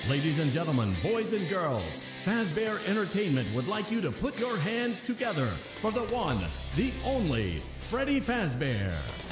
Ladies and gentlemen, boys and girls, Fazbear Entertainment would like you to put your hands together for the one, the only, Freddy Fazbear.